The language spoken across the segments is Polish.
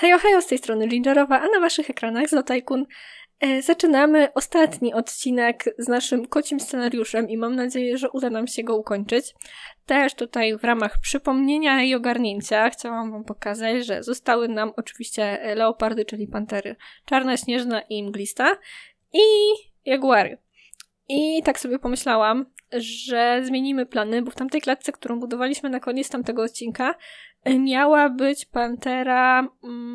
Hejo, hejo, z tej strony Gingerowa, a na waszych ekranach Zlo Tycoon. Zaczynamy ostatni odcinek z naszym kocim scenariuszem i mam nadzieję, że uda nam się go ukończyć. Też tutaj w ramach przypomnienia i ogarnięcia chciałam wam pokazać, że zostały nam oczywiście leopardy, czyli pantery czarna, śnieżna i mglista i jaguary. I tak sobie pomyślałam, że zmienimy plany, bo w tamtej klatce, którą budowaliśmy na koniec tamtego odcinka, miała być pantera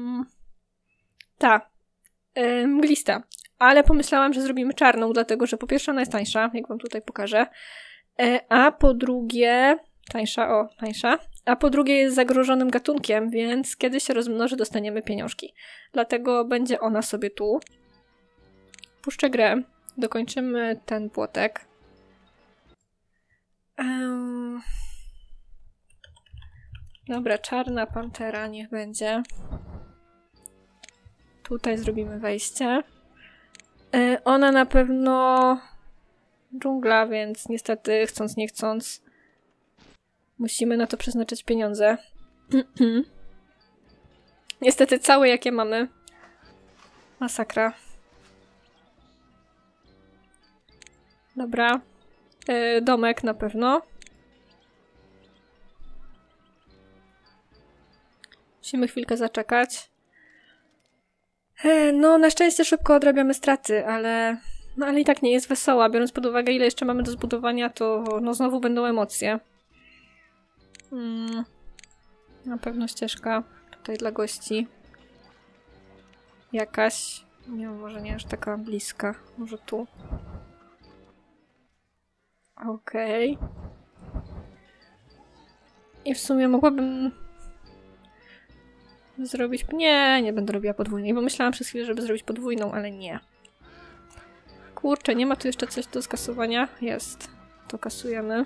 mglista. Ale pomyślałam, że zrobimy czarną, dlatego że po pierwsze ona jest tańsza, jak wam tutaj pokażę, a po drugie tańsza, a po drugie jest zagrożonym gatunkiem, więc kiedy się rozmnoży, dostaniemy pieniążki. Dlatego będzie ona sobie tu. Puszczę grę. Dokończymy ten płotek. Dobra, czarna pantera niech będzie. Tutaj zrobimy wejście. Ona na pewno dżungla, więc niestety chcąc nie chcąc musimy na to przeznaczyć pieniądze. Niestety całe jakie mamy. Masakra. Dobra. Domek na pewno. Musimy chwilkę zaczekać. No, na szczęście szybko odrabiamy straty, ale i tak nie jest wesoła. Biorąc pod uwagę, ile jeszcze mamy do zbudowania, to no znowu będą emocje. Na pewno ścieżka tutaj dla gości. Jakaś. Nie wiem, może nie aż taka bliska. Może tu. Okej. I w sumie mogłabym zrobić... Nie będę robiła podwójnej, bo myślałam przez chwilę, żeby zrobić podwójną, ale nie. Kurczę, nie ma tu jeszcze coś do skasowania? Jest. To kasujemy.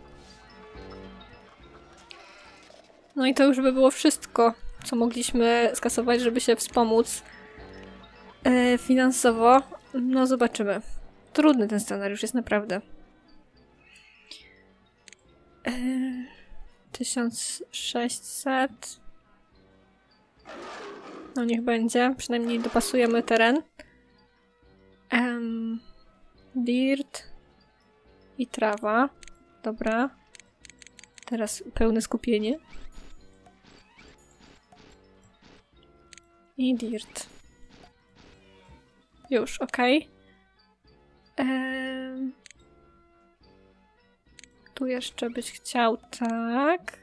No i to już by było wszystko, co mogliśmy skasować, żeby się wspomóc finansowo. No zobaczymy. Trudny ten scenariusz jest naprawdę. 1600. No niech będzie. Przynajmniej dopasujemy teren. Dirt i trawa. Dobra. Teraz pełne skupienie. I dirt. Już, okej. Tu jeszcze byś chciał tak.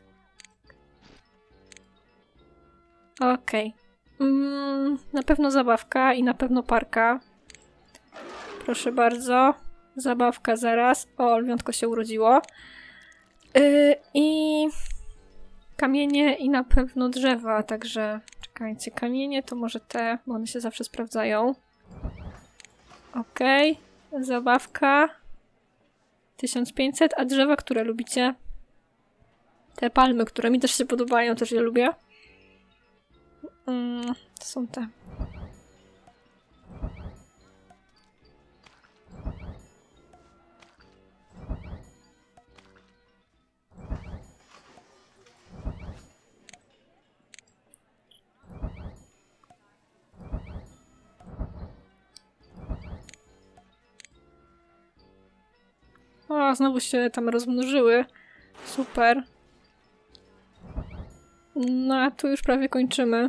Okej. Na pewno zabawka i na pewno parka. Proszę bardzo. Zabawka zaraz. O, lwiątko się urodziło. I kamienie i na pewno drzewa, także czekajcie, kamienie to może te, bo one się zawsze sprawdzają. Okej. Zabawka. 1500, a drzewa, które lubicie? Te palmy, które mi też się podobają, też je lubię. To są te. O, znowu się tam rozmnożyły. Super. No, a tu już prawie kończymy.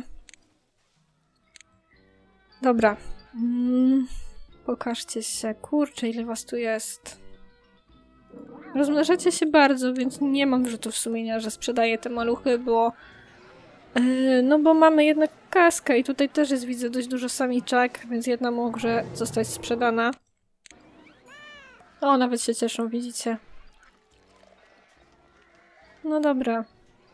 Dobra. Pokażcie się. Kurczę, ile was tu jest. Rozmnażacie się bardzo, więc nie mam wyrzutów sumienia, że sprzedaję te maluchy, bo... no bo mamy jednak kaskę i tutaj też jest, widzę, dość dużo samiczek, więc jedna może zostać sprzedana. O, nawet się cieszą, widzicie. No dobra.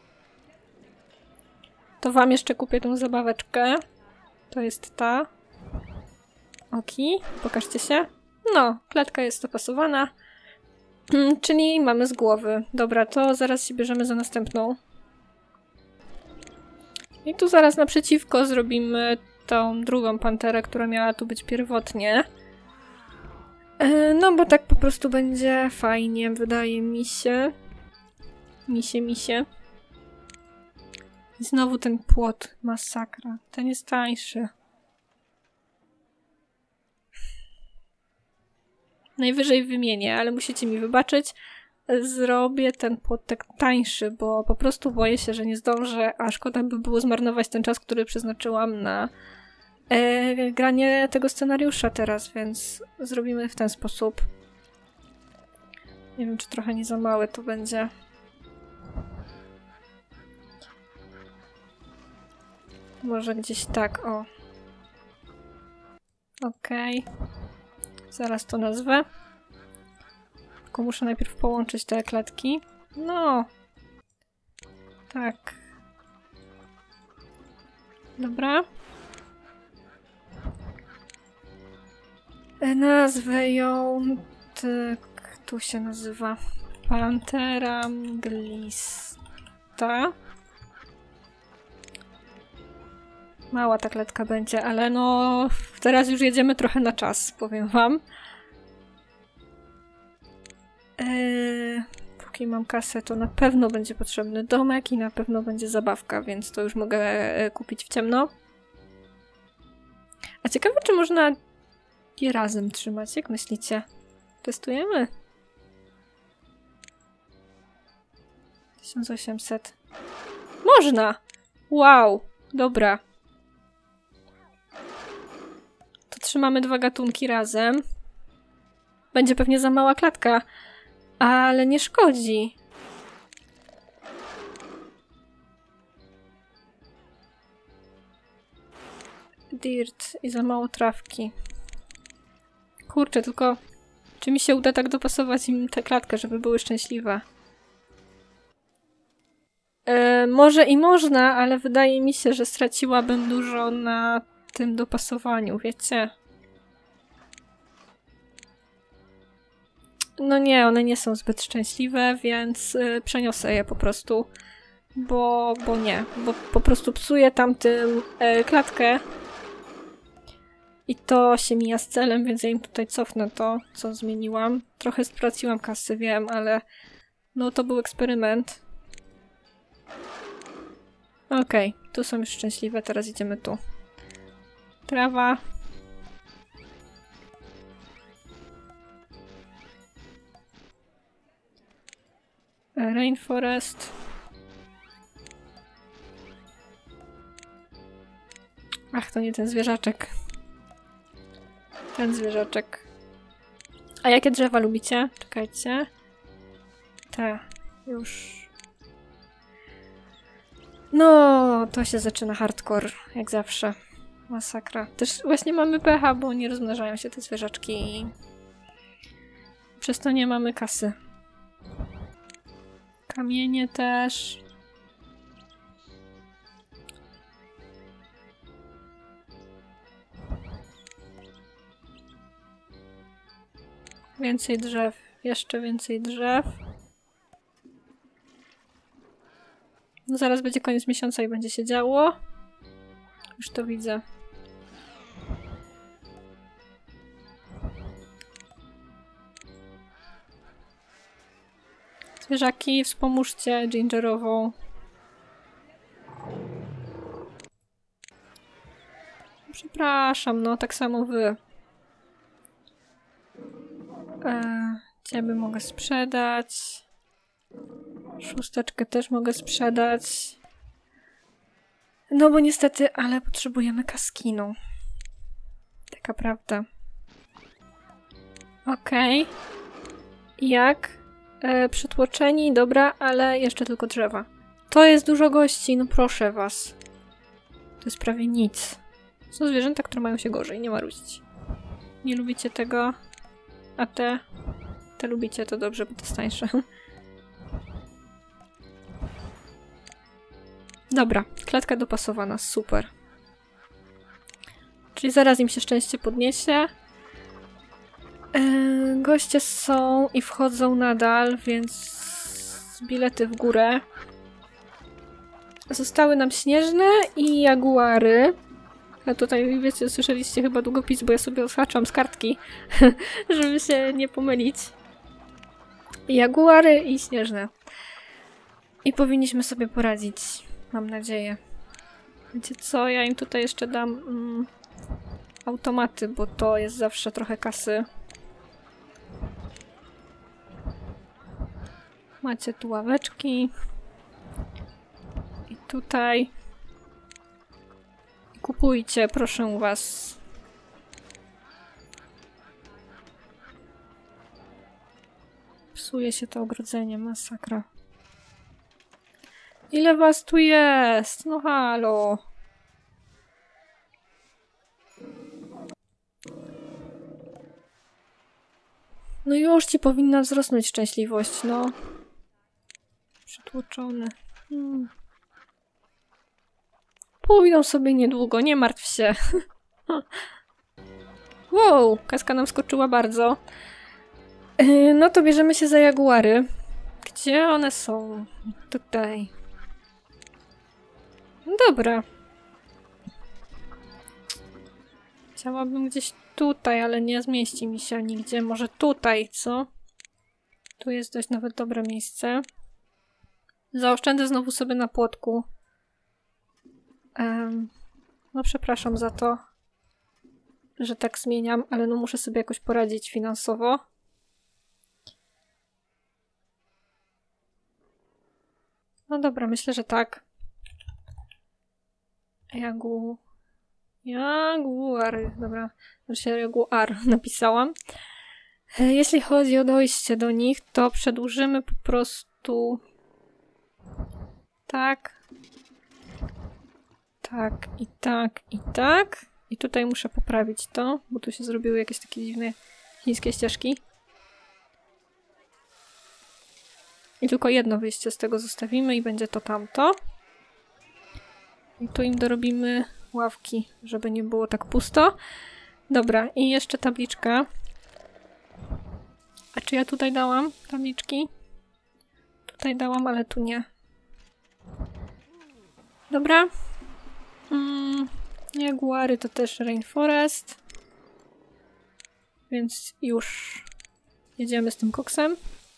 To wam jeszcze kupię tą zabaweczkę. To jest ta. Oki, pokażcie się. No, klatka jest dopasowana. Czyli mamy z głowy. Dobra, to zaraz się bierzemy za następną. I tu zaraz naprzeciwko zrobimy tą drugą panterę, która miała tu być pierwotnie. No bo tak po prostu będzie fajnie, wydaje mi się. Misie. I znowu ten płot. Masakra. Ten jest tańszy. Najwyżej wymienię, ale musicie mi wybaczyć. Zrobię ten płotek tańszy, bo po prostu boję się, że nie zdążę, a szkoda by było zmarnować ten czas, który przeznaczyłam na granie tego scenariusza teraz, więc zrobimy w ten sposób. Nie wiem, czy trochę nie za małe to będzie. Może gdzieś tak, o. Okej. Zaraz to nazwę. Tylko muszę najpierw połączyć te klatki. No. Tak. Dobra. Nazwę ją... Tak, tu się nazywa Pantera mglista. Mała ta klatka będzie, ale no... Teraz już jedziemy trochę na czas, powiem wam. Póki mam kasę, to na pewno będzie potrzebny domek i na pewno będzie zabawka, więc to już mogę kupić w ciemno. A ciekawe, czy można je razem trzymać, jak myślicie? Testujemy? 1800. Można! Wow! Dobra. To trzymamy dwa gatunki razem. Będzie pewnie za mała klatka, ale nie szkodzi. Dirt i za mało trawki. Kurczę, tylko czy mi się uda tak dopasować im tę klatkę, żeby były szczęśliwe? Może i można, ale wydaje mi się, że straciłabym dużo na tym dopasowaniu, wiecie? No nie, one nie są zbyt szczęśliwe, więc przeniosę je po prostu, bo nie, bo po prostu psuję tamtym klatkę i to się mija z celem, więc ja im tutaj cofnę to, co zmieniłam. Trochę straciłam kasy, wiem, ale no to był eksperyment. Okej, tu są już szczęśliwe, teraz idziemy tu. Trawa. Rainforest. Ach, to nie ten zwierzaczek. Ten zwierzaczek. A jakie drzewa lubicie? Czekajcie. Te. Już. No, to się zaczyna hardcore, jak zawsze. Masakra. Też właśnie mamy pecha, bo nie rozmnażają się te zwierzaczki i przez to nie mamy kasy. Kamienie też. Więcej drzew. Jeszcze więcej drzew. No zaraz będzie koniec miesiąca i będzie się działo. Już to widzę. Zwierzaki, wspomóżcie gingerową. Przepraszam, no tak samo wy. Ciebie mogę sprzedać. Szósteczkę też mogę sprzedać. No bo niestety, ale potrzebujemy kaskinu. Taka prawda. Okej. Jak? Przytłoczeni, dobra, ale jeszcze tylko drzewa. To jest dużo gości, no proszę was. To jest prawie nic. Są zwierzęta, które mają się gorzej, nie marudzić. Nie lubicie tego, a te lubicie, to dobrze, bo to jest tańsze. Dobra, klatka dopasowana, super. Czyli zaraz im się szczęście podniesie. Goście są i wchodzą nadal, więc bilety w górę. Zostały nam śnieżne i jaguary. A tutaj, wiecie, słyszeliście chyba długopis, bo ja sobie odhaczam z kartki, żeby się nie pomylić. Jaguary i śnieżne. I powinniśmy sobie poradzić. Mam nadzieję. Wiecie co? Ja im tutaj jeszcze dam automaty, bo to jest zawsze trochę kasy. Macie tu ławeczki. I tutaj. Kupujcie, proszę was. Psuje się to ogrodzenie, masakra. Ile was tu jest? No halo. No już ci powinna wzrosnąć szczęśliwość, no. Przytłoczony. Pójdą sobie niedługo, nie martw się. Wow, kaska nam skoczyła bardzo. No to bierzemy się za jaguary. Gdzie one są? Tutaj. Dobra. Chciałabym gdzieś tutaj, ale nie zmieści mi się nigdzie. Może tutaj, co? Tu jest dość nawet dobre miejsce. Zaoszczędzę znowu sobie na płotku. No przepraszam za to, że tak zmieniam, ale no muszę sobie jakoś poradzić finansowo. No dobra, myślę, że tak. Jaguary. Dobra, znaczy jaguar napisałam. Jeśli chodzi o dojście do nich, to przedłużymy po prostu tak. Tak, i tak, i tak. I tutaj muszę poprawić to, bo tu się zrobiły jakieś takie dziwne chińskie ścieżki. I tylko jedno wyjście z tego zostawimy i będzie to tamto. I tu im dorobimy ławki, żeby nie było tak pusto. Dobra, i jeszcze tabliczka. A czy ja tutaj dałam tabliczki? Tutaj dałam, ale tu nie. Dobra. Jaguary to też rainforest. Więc już jedziemy z tym koksem.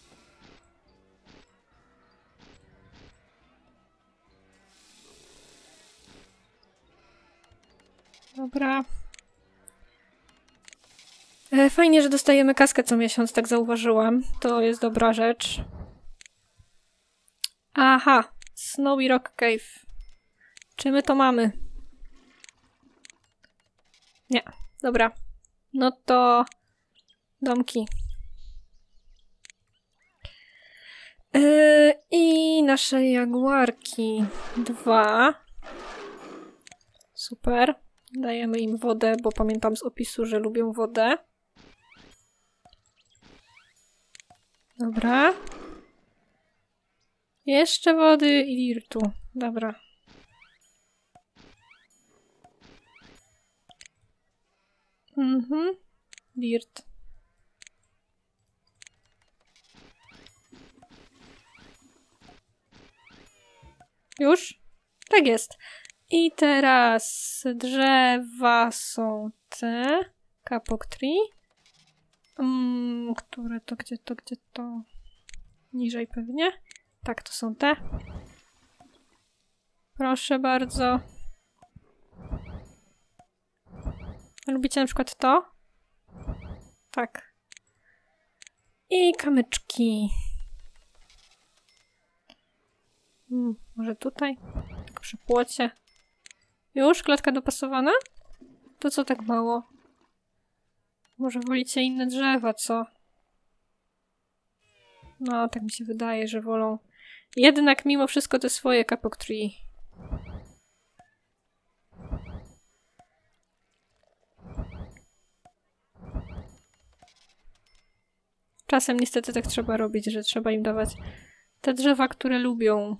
Dobra. Fajnie, że dostajemy kaskę co miesiąc, tak zauważyłam. To jest dobra rzecz. Aha, Snowy Rock Cave. Czy my to mamy? Nie, dobra. No to domki. I nasze jaguarki 2. Super. Dajemy im wodę, bo pamiętam z opisu, że lubią wodę. Dobra. Jeszcze wody i dirtu. Dobra. Dirt. Już? Tak jest. I teraz drzewa są te. Kapok tree. Które to, gdzie to? Niżej pewnie. Tak, to są te. Proszę bardzo. Lubicie na przykład to? Tak. I kamyczki. Może tutaj? Tak przy płocie. Już? Klatka dopasowana? To co tak mało? Może wolicie inne drzewa, co? No, tak mi się wydaje, że wolą jednak mimo wszystko te swoje kapok tree. Czasem niestety tak trzeba robić, że trzeba im dawać te drzewa, które lubią.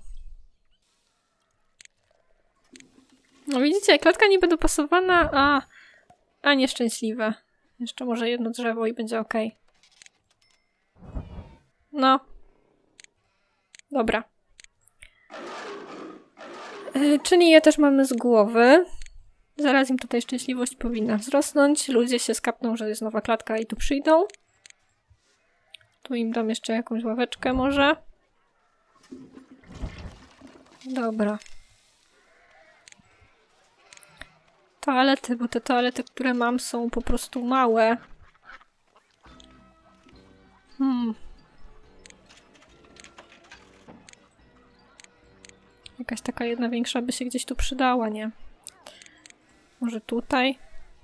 No widzicie, klatka niby dopasowana, a nieszczęśliwe. Jeszcze może jedno drzewo i będzie ok. No. Dobra. Czyli je też mamy z głowy. Zaraz im tutaj szczęśliwość powinna wzrosnąć. Ludzie się skapną, że jest nowa klatka i tu przyjdą. Tu im dam jeszcze jakąś ławeczkę może. Dobra. toalety, bo te toalety, które mam, są po prostu małe. Jakaś taka jedna większa by się gdzieś tu przydała, nie? Może tutaj?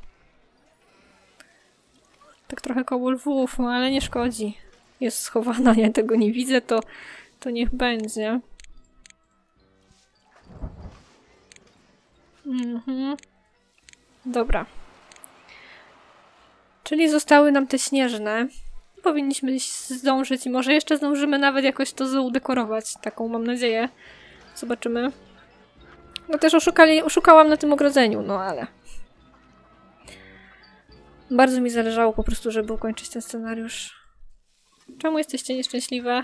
Tak trochę koło lwów, no ale nie szkodzi. Jest schowana, ja tego nie widzę, to niech będzie. Dobra. Czyli zostały nam te śnieżne. Powinniśmy zdążyć i może jeszcze zdążymy nawet jakoś to zaudekorować. Taką mam nadzieję. Zobaczymy. No też oszukałam na tym ogrodzeniu, no ale... Bardzo mi zależało po prostu, żeby ukończyć ten scenariusz. Czemu jesteście nieszczęśliwe?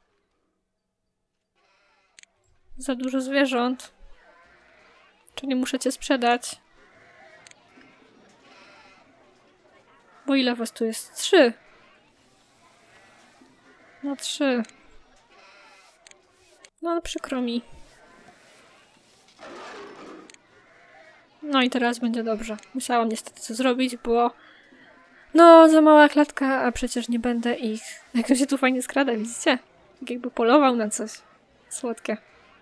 Za dużo zwierząt. Czyli muszę cię sprzedać. Bo ile was tu jest? 3. No 3. No przykro mi. No i teraz będzie dobrze. Musiałam niestety co zrobić, bo... No, za mała klatka, a przecież nie będę ich... Jak to się tu fajnie skrada, widzicie? Tak jakby polował na coś. Słodkie.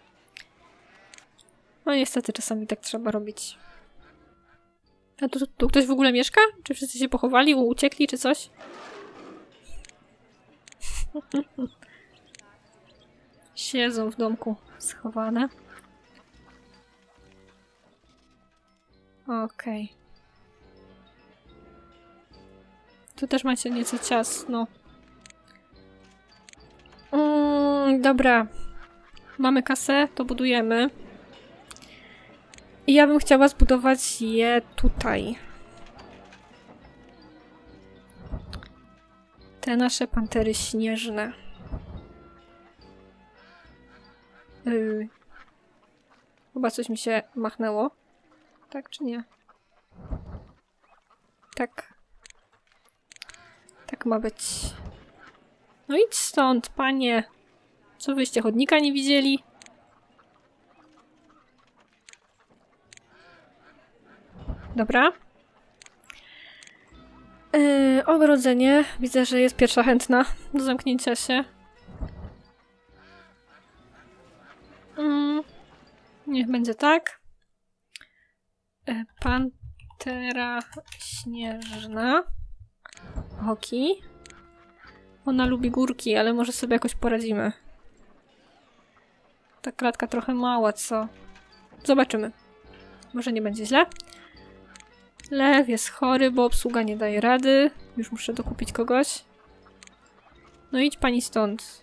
No niestety czasami tak trzeba robić. A tu ktoś w ogóle mieszka? Czy wszyscy się pochowali, uciekli, czy coś? Siedzą w domku schowane. Okej. Tu też macie nieco ciasno. Dobra. Mamy kasę, to budujemy. I ja bym chciała zbudować je tutaj. Te nasze pantery śnieżne. Chyba coś mi się machnęło. Tak czy nie? Tak. Tak ma być. No idź stąd, panie. Co wyście, chodnika nie widzieli? Dobra. Ogrodzenie. Widzę, że jest pierwsza chętna do zamknięcia się. Niech będzie tak. Pantera śnieżna. Hoki. Ona lubi górki, ale może sobie jakoś poradzimy. Ta klatka trochę mała, co? Zobaczymy. Może nie będzie źle. Lew jest chory, bo obsługa nie daje rady. Już muszę dokupić kogoś. No idź pani stąd.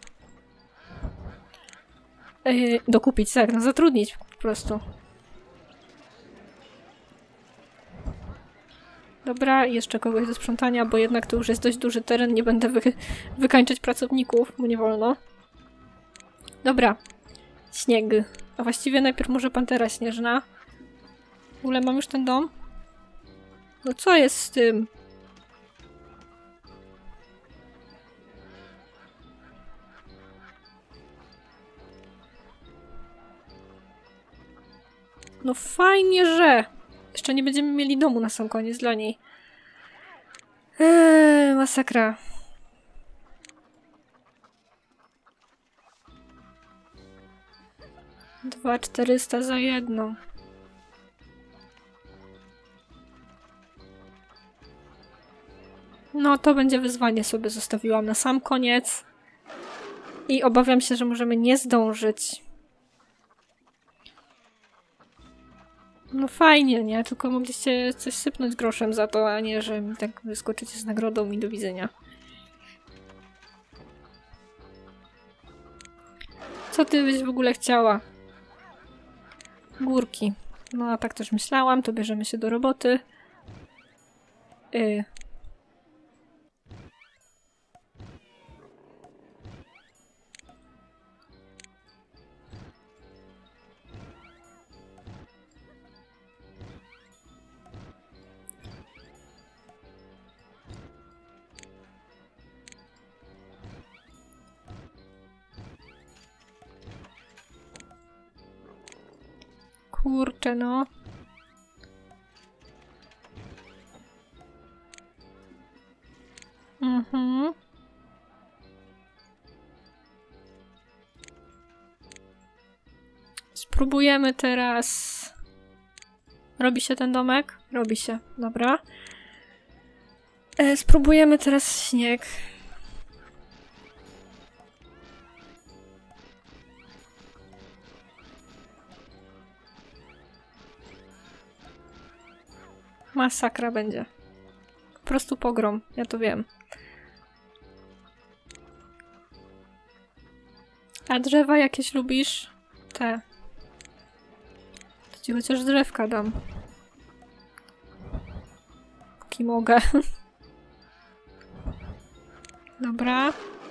Dokupić, tak, no zatrudnić po prostu. Dobra, jeszcze kogoś do sprzątania, bo jednak to już jest dość duży teren, nie będę wykańczać pracowników, bo nie wolno. Dobra. Śnieg. A właściwie najpierw może pantera śnieżna. W ogóle mam już ten dom? No co jest z tym? No fajnie, że... Jeszcze nie będziemy mieli domu na sam koniec dla niej. Masakra. Dwa 400 za jedną. No to będzie wyzwanie, sobie zostawiłam na sam koniec. I obawiam się, że możemy nie zdążyć. No fajnie, nie? Tylko mogliście coś sypnąć groszem za to, a nie, że mi tak wyskoczycie z nagrodą i do widzenia. Co ty byś w ogóle chciała? Górki. No a tak też myślałam, to bierzemy się do roboty. Kurczę, no. Spróbujemy teraz... Robi się ten domek? Robi się, dobra. Spróbujemy teraz śnieg. Masakra będzie. Po prostu pogrom, ja to wiem. A drzewa jakieś lubisz? Te. To ci chociaż drzewka dam. Póki mogę. Dobra.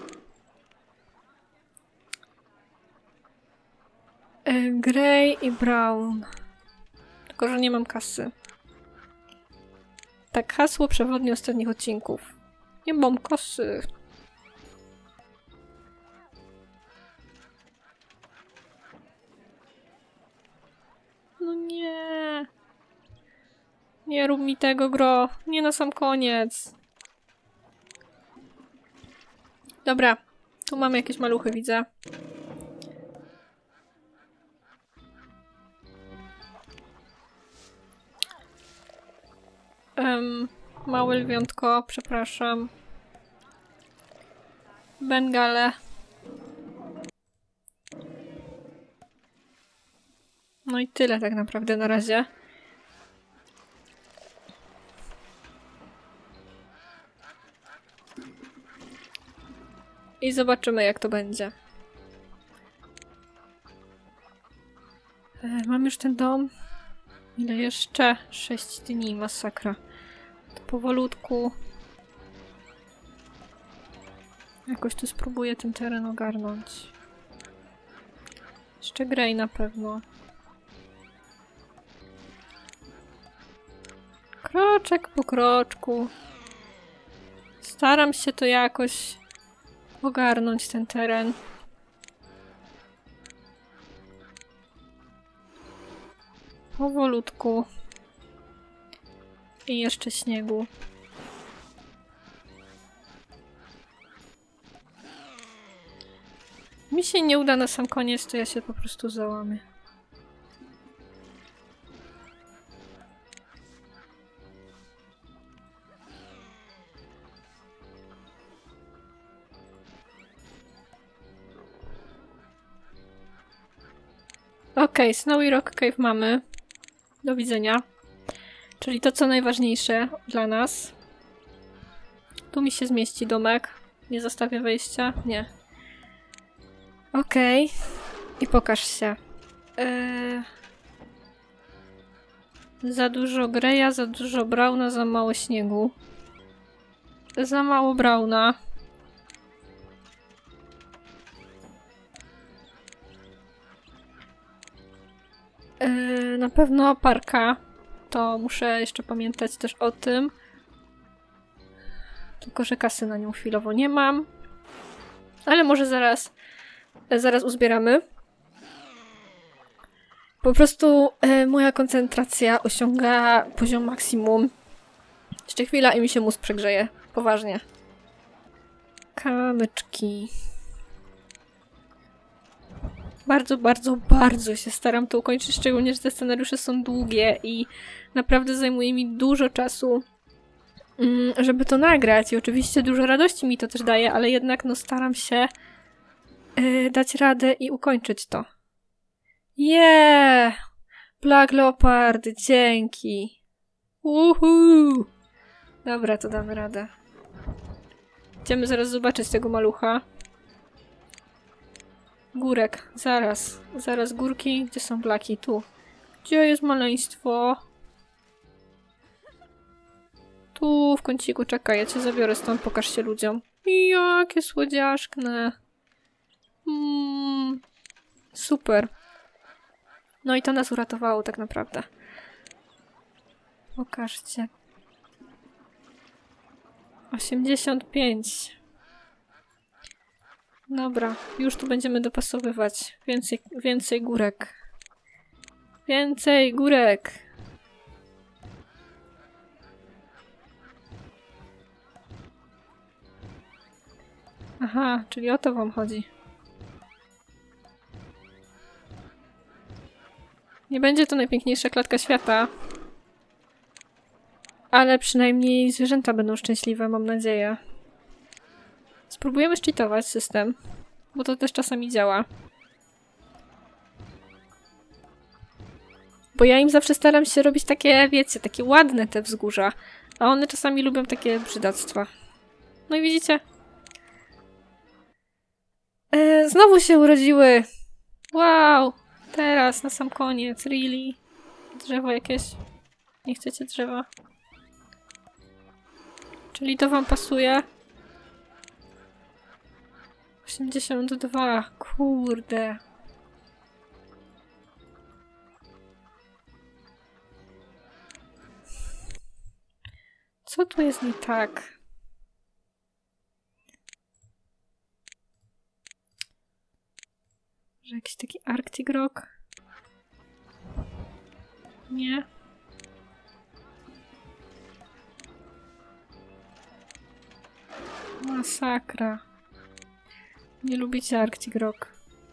Grey i brown. Tylko, że nie mam kasy. Tak, hasło przewodnie ostatnich odcinków. Nie mam kasy. No nie. Nie rób mi tego, gro. Nie na sam koniec. Dobra. Tu mamy jakieś maluchy, widzę. Małe lwiątko, przepraszam. Bengale. No i tyle tak naprawdę na razie. I zobaczymy, jak to będzie. Mam już ten dom. Ile jeszcze? 6 dni, masakra. To powolutku. Jakoś tu spróbuję ten teren ogarnąć. Jeszcze Grey na pewno. Kroczek po kroczku. Staram się to jakoś ogarnąć ten teren. Powolutku. I jeszcze śniegu. Mi się nie uda na sam koniec, to ja się po prostu załamię. Okej, Snowy Rock Cave mamy. Do widzenia. Czyli to, co najważniejsze dla nas. Tu mi się zmieści domek. Nie zostawię wejścia? Nie. Okej. I pokaż się. Za dużo Greya, za dużo Browna, za mało śniegu. Za mało Browna. Na pewno parka. To muszę jeszcze pamiętać też o tym. Tylko, że kasy na nią chwilowo nie mam. Ale może zaraz uzbieramy. Po prostu moja koncentracja osiąga poziom maksimum. Jeszcze chwila i mi się mózg przegrzeje. Poważnie. Kamyczki. Bardzo, bardzo, bardzo się staram to ukończyć, szczególnie, że te scenariusze są długie i naprawdę zajmuje mi dużo czasu, żeby to nagrać. I oczywiście dużo radości mi to też daje, ale jednak no staram się dać radę i ukończyć to. Black Leopard, dzięki! Dobra, to damy radę. Idziemy zaraz zobaczyć tego malucha. Górek, zaraz górki. Gdzie są blaki? Tu. Gdzie jest maleństwo? Tu w kąciku, czekaj, ja cię zabiorę stąd, pokaż się ludziom. Jakie słodziaszkne. Super. No i to nas uratowało tak naprawdę. Pokażcie. 85. Dobra, już tu będziemy dopasowywać. Więcej górek. Więcej górek! Aha, czyli o to wam chodzi. Nie będzie to najpiękniejsza klatka świata. Ale przynajmniej zwierzęta będą szczęśliwe, mam nadzieję. Spróbujemy zcheatować system, bo to też czasami działa. Bo ja im zawsze staram się robić takie, wiecie, takie ładne te wzgórza. A one czasami lubią takie brzydactwa. No i widzicie? Znowu się urodziły! Wow! Teraz, na sam koniec, really? Drzewo jakieś? Nie chcecie drzewa? Czyli to wam pasuje? 82, kurde. Co tu jest nie tak? Że jakiś taki Arctic Rock? Nie. Masakra. Nie lubicie Arctic Rock.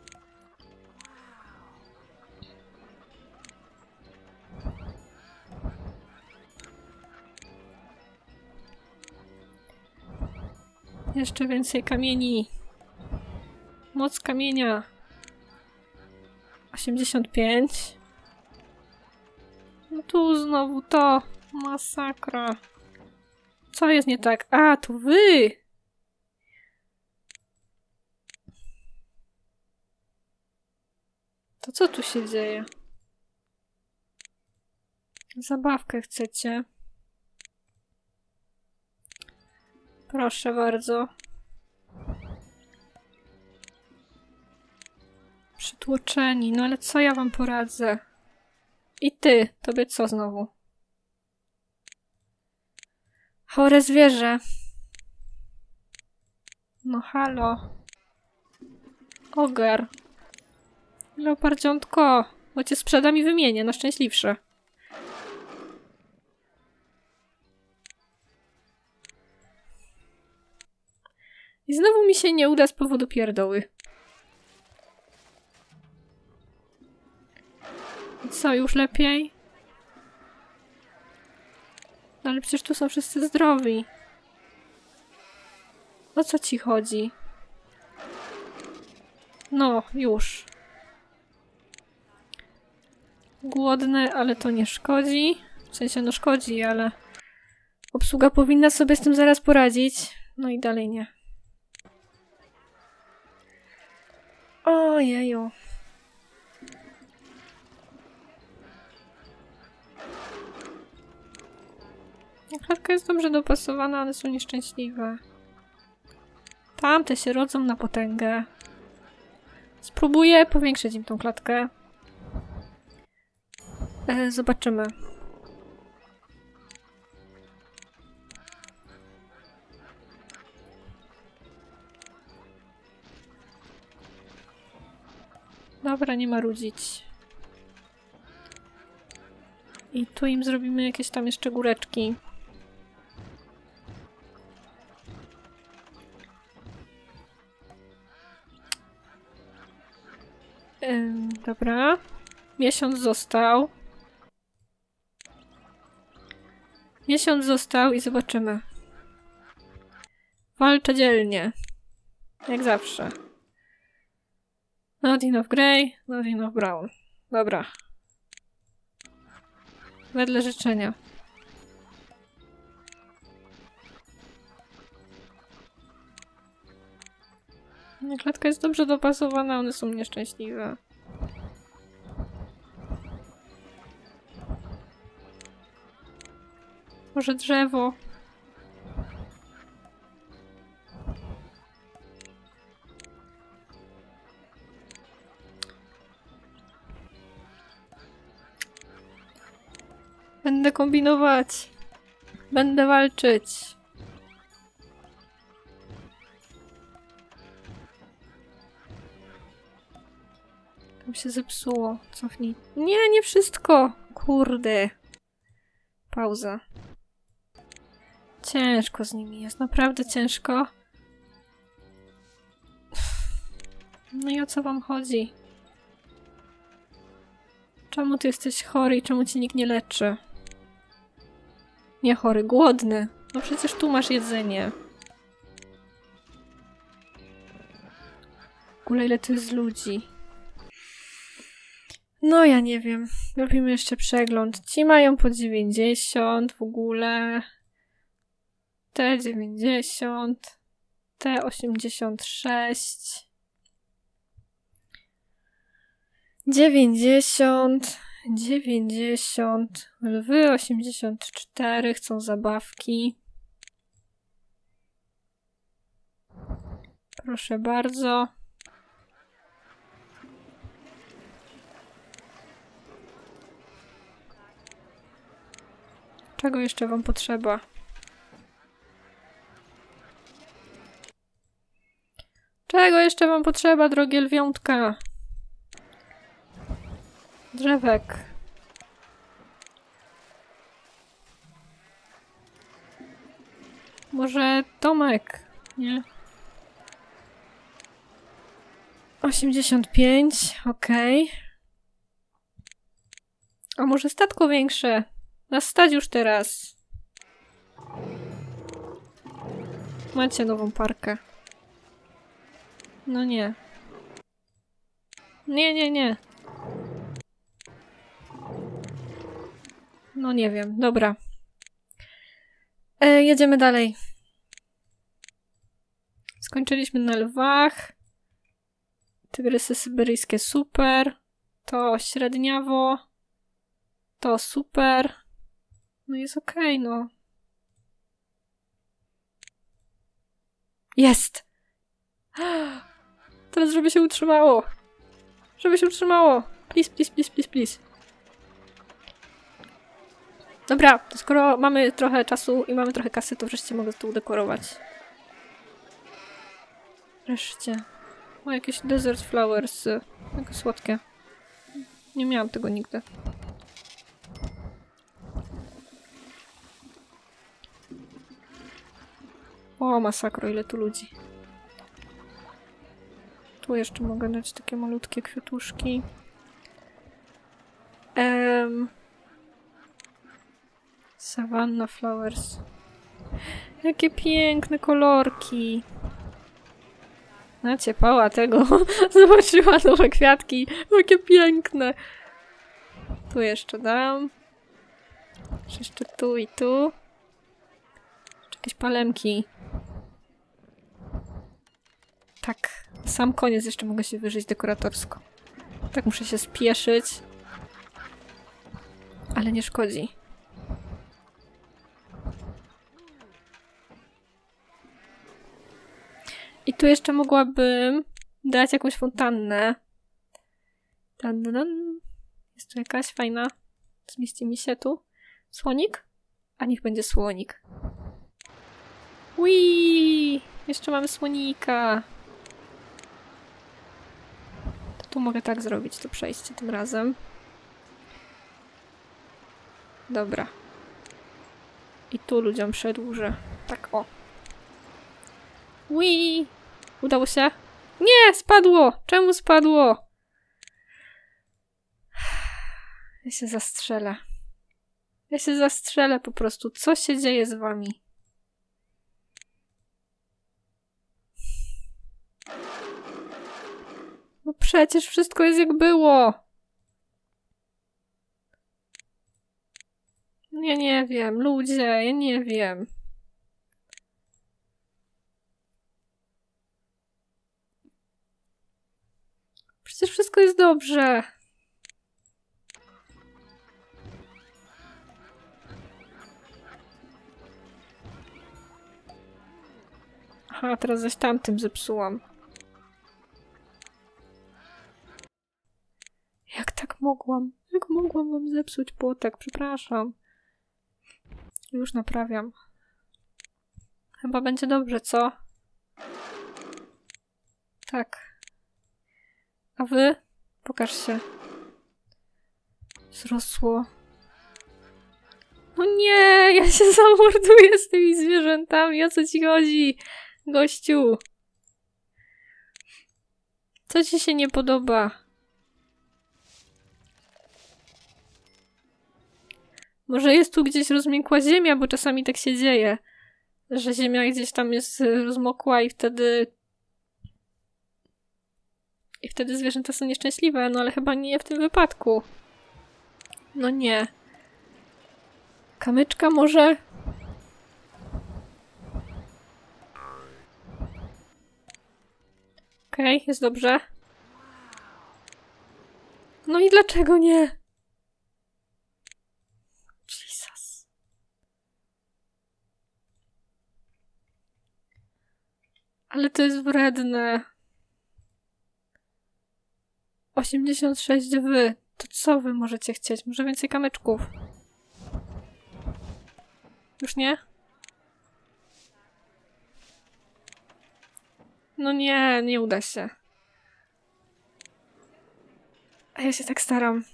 Jeszcze więcej kamieni. Moc kamienia. 85. No tu znowu to. Masakra. Co jest nie tak? A, to wy! To co tu się dzieje? Zabawkę chcecie? Proszę bardzo. Przytłoczeni, no ale co ja wam poradzę? I ty, tobie co znowu? Chore zwierzę. No halo. Ogar. Leopardziątko. Bo cię sprzedam i wymienię na szczęśliwsze. I znowu mi się nie uda z powodu pierdoły. I co, już lepiej? No ale przecież tu są wszyscy zdrowi. O co ci chodzi? No, już. Głodny, ale to nie szkodzi. W sensie, no szkodzi, ale obsługa powinna sobie z tym zaraz poradzić. No i dalej nie. Ojeju. Klatka jest dobrze dopasowana, ale są nieszczęśliwe. Tamte się rodzą na potęgę. Spróbuję powiększyć im tą klatkę. Zobaczymy. Dobra, nie marudzić. I tu im zrobimy jakieś tam jeszcze góreczki. Dobra. Miesiąc został. Miesiąc został i zobaczymy. Walczę dzielnie. Jak zawsze. Not enough grey, not enough brown. Dobra. Wedle życzenia. Klatka jest dobrze dopasowana, one są nieszczęśliwe. Może drzewo? Będę kombinować. Będę walczyć. Tam się zepsuło. Cofnij. Nie, nie wszystko. Kurde. Pauza. Ciężko z nimi jest. Naprawdę ciężko. No i o co wam chodzi? Czemu ty jesteś chory i czemu cię nikt nie leczy? Nie chory, głodny. No przecież tu masz jedzenie. W ogóle ile tu jest ludzi? No ja nie wiem. Robimy jeszcze przegląd. Ci mają po 90 w ogóle. Te 90. Te 86. 90. 90. Lwy 84. Chcą zabawki. Proszę bardzo. Czego jeszcze wam potrzeba? Czego jeszcze wam potrzeba, drogie lwiątka? Drzewek. Może domek? Nie? 85, okej. A może statko większe? Nas stać już teraz. Macie nową parkę. No nie. Nie. No nie wiem, dobra. Jedziemy dalej. Skończyliśmy na lwach. Tygrysy syberyjskie super. To średniawo. To super. No jest okej, no. Jest! Teraz żeby się utrzymało. Żeby się utrzymało. Please. Dobra, to skoro mamy trochę czasu i mamy trochę kasy, to wreszcie mogę tu udekorować. Wreszcie. O, jakieś desert flowers. Jakie słodkie. Nie miałam tego nigdy. O, masakro, ile tu ludzi. Tu jeszcze mogę dać takie malutkie kwiatuszki. Savannah flowers. Jakie piękne kolorki. Naciepała tego. Zobaczyła nowe kwiatki. Jakie piękne. Tu jeszcze dam. Jeszcze tu i tu. Jeszcze jakieś palemki. Tak. Na sam koniec jeszcze mogę się wyżyć dekoratorsko. Tak muszę się spieszyć. Ale nie szkodzi. I tu jeszcze mogłabym dać jakąś fontannę. Jest tu jakaś fajna. Zmieści mi się tu. Słonik? A niech będzie słonik. Ui! Jeszcze mamy słonika. To tu mogę tak zrobić, to przejście tym razem. Dobra. I tu ludziom przedłużę. Tak, o. Ui! Udało się? Nie! Spadło! Czemu spadło? Ja się zastrzelę. Ja się zastrzelę po prostu. Co się dzieje z wami? No przecież wszystko jest jak było. Ja nie wiem. Ludzie, ja nie wiem. Przecież wszystko jest dobrze. Aha, teraz zaś tamtym zepsułam. Jak tak mogłam? Jak mogłam wam zepsuć płotek? Przepraszam. Już naprawiam. Chyba będzie dobrze, co? Tak. A wy? Pokaż się. Wzrosło. No nie! Ja się zamorduję z tymi zwierzętami. O co ci chodzi? Gościu. Co ci się nie podoba? Może jest tu gdzieś rozmiękła ziemia, bo czasami tak się dzieje, że ziemia gdzieś tam jest rozmokła i wtedy zwierzęta są nieszczęśliwe, no ale chyba nie w tym wypadku. No nie. Kamyczka może? Okej, jest dobrze. No i dlaczego nie? Jesus. Ale to jest wredne. 86 wy. To co wy możecie chcieć? Może więcej kamyczków? Już nie? No nie, nie uda się. A ja się tak staram.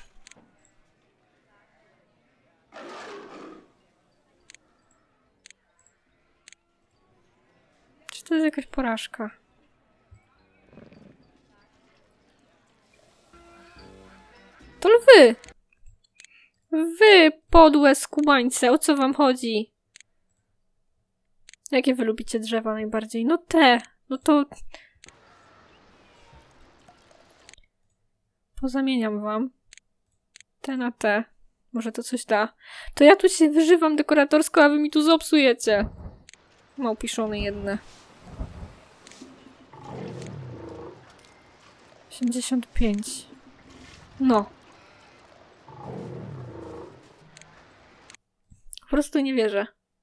Czy to jest jakaś porażka? To lwy! Wy, podłe skubańce, o co wam chodzi? Jakie wy lubicie drzewa najbardziej? No te! No to... Pozamieniam wam. Te na te. Może to coś da. To ja tu się wyżywam dekoratorsko, a wy mi tu zopsujecie. Małpiszony jedne. 85. No. Po prostu nie wierzę.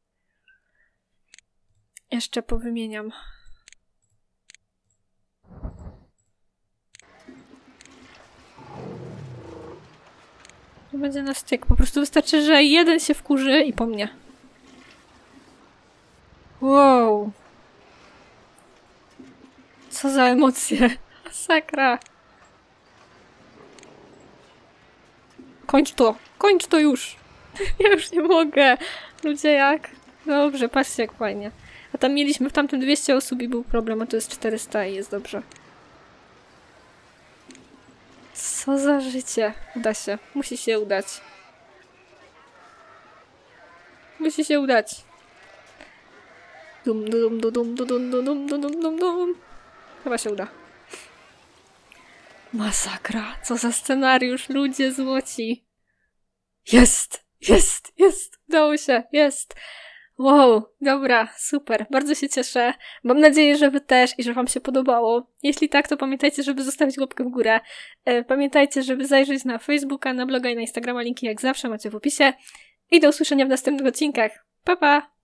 Jeszcze powymieniam. To będzie na styk. Po prostu wystarczy, że jeden się wkurzy i po mnie. Wow. Co za emocje. Masakra. Kończ to. Kończ to już. Ja już nie mogę. Ludzie jak? Dobrze, patrzcie jak fajnie. A tam mieliśmy w tamtym 200 osób i był problem, a tu jest 400 i jest dobrze. Co za życie. Uda się. Musi się udać. Musi się udać. Dum, dum, dum, dum, dum, dum, dum, dum, dum, dum, dum. Chyba się uda. Masakra. Co za scenariusz. Ludzie złoci. Jest! Jest! Jest! Udało się! Jest! Wow, dobra, super, bardzo się cieszę. Mam nadzieję, że wy też i że wam się podobało. Jeśli tak, to pamiętajcie, żeby zostawić łapkę w górę. Pamiętajcie, żeby zajrzeć na Facebooka, na bloga i na Instagrama. Linki jak zawsze macie w opisie. I do usłyszenia w następnych odcinkach. Pa, pa!